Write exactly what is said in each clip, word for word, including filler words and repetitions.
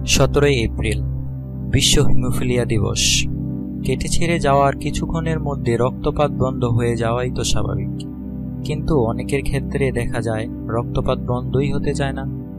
সতেরোই এপ্রিল বিশ্ব হিমোফিলিয়া দিবস। কেটে ছেড়ে যাওয়ার কিছুক্ষণের মধ্যে রক্তপাত বন্ধ হয়ে যাওয়াই তো স্বাভাবিক, কিন্তু অনেকের ক্ষেত্রে দেখা যায় রক্তপাত বন্ধই হতে চায় না।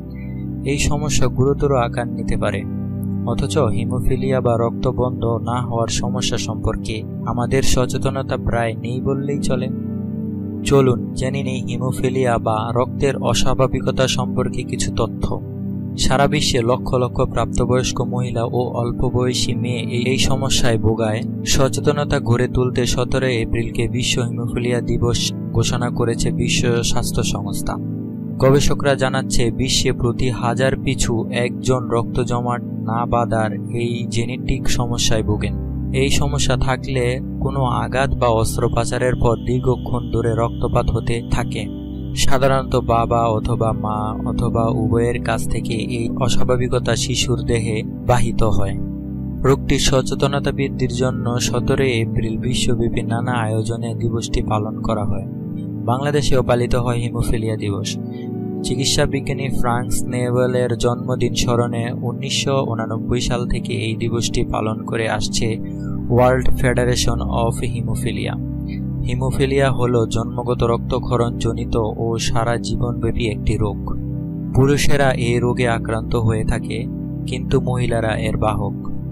এই সমস্যা গুরুতর আকার নিতে পারে, অথচ হিমোফিলিয়া বা রক্ত বন্ধ না হওয়ার সমস্যা সম্পর্কে আমাদের সচেতনতা প্রায় নেই বললেই চলে। চলুন জেনে নেই হিমোফিলিয়া বা রক্তের অস্বাভাবিকতা সম্পর্কে কিছু তথ্য। সারা বিশ্বে লক্ষ লক্ষ প্রাপ্তবয়স্ক মহিলা ও অল্প বয়সী মেয়ে এই সমস্যায় ভোগায়। সচেতনতা গড়ে তুলতে সতেরোই এপ্রিলকে বিশ্ব হিমোফিলিয়া দিবস ঘোষণা করেছে বিশ্ব স্বাস্থ্য সংস্থা। গবেষকরা জানাচ্ছে, বিশ্বে প্রতি হাজার পিছু একজন রক্ত জমাট না বাঁধার এই জেনেটিক সমস্যায় ভোগেন। এই সমস্যা থাকলে কোনো আঘাত বা অস্ত্রোপচারের পর দীর্ঘক্ষণ ধরে রক্তপাত হতে থাকে। সাধারণত বাবা অথবা মা অথবা উভয়ের কাছ থেকে এই অস্বাভাবিকতা শিশুর দেহে বাহিত হয়। রোগটির সচেতনতা বৃদ্ধির জন্য সতেরোই এপ্রিল বিশ্বব্যাপী নানা আয়োজনে দিবসটি পালন করা হয়। বাংলাদেশেও পালিত হয় হিমোফিলিয়া দিবস। চিকিৎসা বিজ্ঞানী ফ্রাঙ্ক স্নেবেলের জন্মদিন স্মরণে উনিশশো উনানব্বই সাল থেকে এই দিবসটি পালন করে আসছে World Federation of Hemophilia. Haemophilia হল জন্মগত রক্তক্ষরণ জনিত ও সারা জীবনব্যাপী একটি রোগ। পুরুষেরা এই রোগে আক্রান্ত হয়ে থাকে, কিন্তু মহিলারা এর বাহক।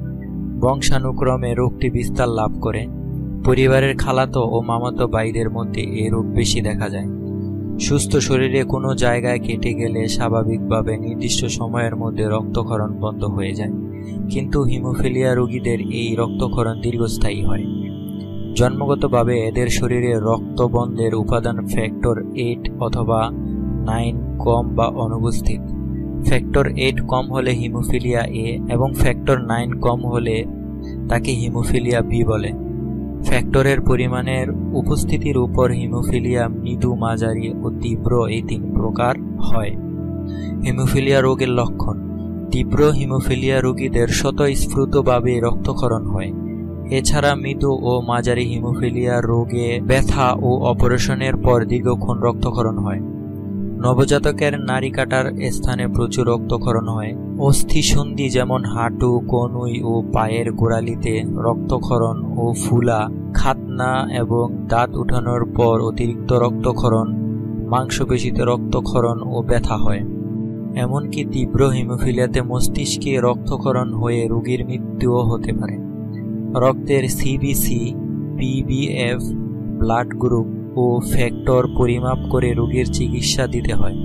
বংশানুক্রমে রোগটি বিস্তার লাভ করে। পরিবারের খালাতো ও মামাতো ভাইদের মধ্যে এই রোগ বেশি দেখা যায়। সুস্থ শরীরে কোনো জায়গায় কেটে গেলে স্বাভাবিকভাবে নির্দিষ্ট সময়ের মধ্যে রক্তক্ষরণ বন্ধ হয়ে যায়, কিন্তু হিমোফিলিয়া রোগীদের এই রক্তক্ষরণ দীর্ঘস্থায়ী হয়। জন্মগতভাবে এদের শরীরে রক্ত বন্ধের উপাদান ফ্যাক্টর এইট অথবা নাইন কম বা অনুপস্থিত। ফ্যাক্টর এইট কম হলে হিমোফিলিয়া এ এবং ফ্যাক্টর নাইন কম হলে তাকে হিমোফিলিয়া বি বলে। ফ্যাক্টরের পরিমাণের উপস্থিতির উপর হিমোফিলিয়া মৃদু, মাঝারি ও তীব্র এই তিন প্রকার হয়। হিমোফিলিয়া রোগের লক্ষণ: তীব্র হিমোফিলিয়া রোগীদের স্বতঃস্ফূর্তভাবে রক্তক্ষরণ হয়। এছাড়া মৃদু ও মাঝারি হিমোফিলিয়া রোগে ব্যথা ও অপারেশনের পর দীর্ঘক্ষণ রক্তক্ষরণ হয়। নবজাতকের নাড়ি কাটার স্থানে প্রচুর রক্তক্ষরণ হয়। অস্থিসন্ধি যেমন হাঁটু, কনুই ও পায়ের গোড়ালিতে রক্তক্ষরণ ও ফুলা, খাতনা এবং দাঁত উঠানোর পর অতিরিক্ত রক্তক্ষরণ, মাংসপেশিতে রক্তক্ষরণ ও ব্যথা হয়। এমনকি তীব্র হিমোফিলিয়াতে মস্তিষ্কে রক্তক্ষরণ হয়ে রোগীর মৃত্যুও হতে পারে। রক্তের সিবিসি, পিবিএফ, ব্লাড গ্রুপ ও ফ্যাক্টর পরিমাপ করে রোগীর চিকিৎসা দিতে হয়।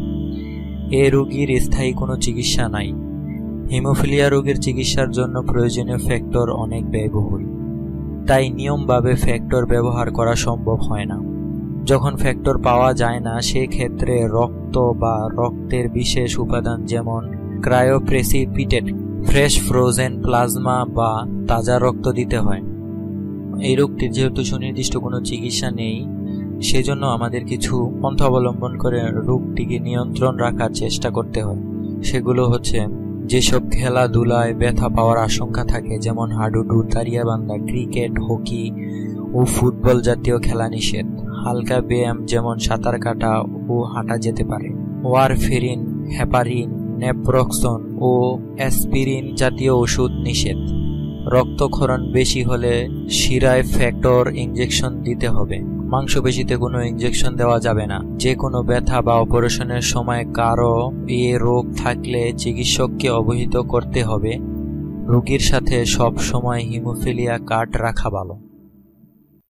এ রোগীর স্থায়ী কোনো চিকিৎসা নাই। হিমোফিলিয়া রোগের চিকিৎসার জন্য প্রয়োজনীয় ফ্যাক্টর অনেক ব্যয়বহুল, তাই নিয়মভাবে ফ্যাক্টর ব্যবহার করা সম্ভব হয় না। যখন ফ্যাক্টর পাওয়া যায় না, সেক্ষেত্রে রক্ত বা রক্তের বিশেষ উপাদান যেমন ক্রায়োপ্রেসিপিটেড, ফ্রেশ ফ্রোজেন প্লাজমা বা তাজা রক্ত দিতে হয়। এই রোগটির যেহেতু সুনির্দিষ্ট কোনো চিকিৎসা নেই, সেজন্য আমাদের কিছু পন্থা অবলম্বন করে রোগটিকে নিয়ন্ত্রণ রাখার চেষ্টা করতে হয়। সেগুলো হচ্ছে, যেসব খেলাধুলায় ব্যথা পাওয়ার আশঙ্কা থাকে, যেমন হাডুডু, দাঁড়িয়াবান্ধা, ক্রিকেট, হকি ও ফুটবল জাতীয় খেলা নিষেধ। হালকা ব্যায়াম যেমন সাঁতার কাটা ও হাঁটা যেতে পারে। ওয়ারফেরিন, হেপারিন, নেপ্রক্সন ও অ্যাসপিরিন জাতীয় ওষুধ নিষেধ। রক্তক্ষরণ বেশি হলে শিরায় ফ্যাক্টর ইনজেকশন দিতে হবে। মাংসপেশিতে কোনো ইনজেকশন দেওয়া যাবে না। যে কোনো ব্যথা বা অপারেশনের সময় কারো এ রোগ থাকলে চিকিৎসককে অবহিত করতে হবে। রোগীর সাথে সব সময় হিমোফিলিয়া কার্ড রাখা ভালো।